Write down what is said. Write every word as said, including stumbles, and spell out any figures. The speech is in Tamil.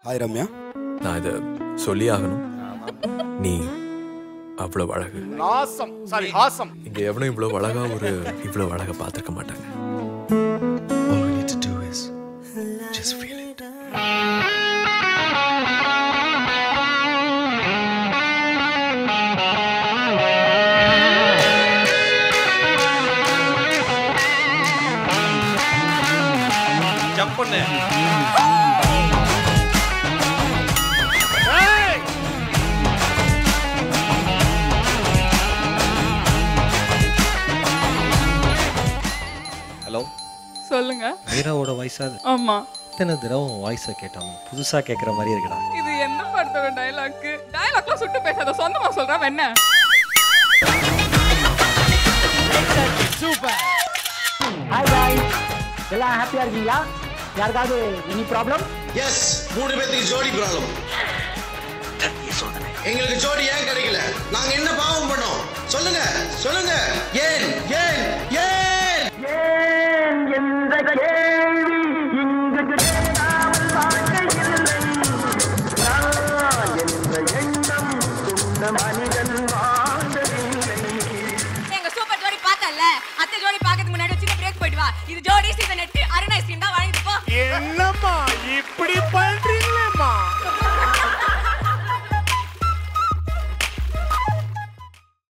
ஹாய் ரம்யா. நான் இதை சொல்லி ஆகணும். நீ அவ்வளோ அழகு. Awesome sari awesome. இங்க எவனும் இவ்வளோ அழகா ஒரு இவ்வளோ அழகா பார்த்துருக்க மாட்டாங்க. All we need to do is just feel it. Jump பண்ணு. ஹலோ சொல்லுங்க. மீராவோட வாய்ஸ் அது? ஆமா. எத்தனை தடவை வாய்ஸை கேட்டோம், புதுசா கேட்குற மாதிரி இருக்குடா. இது என்ன படத்தோட டயலாக்? டயலாக்லாம் சுட்டு பேசாத, சொந்தமா சொல்றேன் என்ன? சூப்பர். ஹாய் गाइस, எல்லாம் ஹாப்பியா இருக்கீங்களா? யாருக்காவது எனி ப்ராப்ளம்? எஸ், மூணு பேருக்கு ஜோடி ப்ராப்ளம். எங்களுக்கு ஜோடி ஏன் கிடைக்கல? நாங்க என்ன பாவம் பண்ணோம்? சொல்லுங்க சொல்லுங்க. ஏன் ஏன்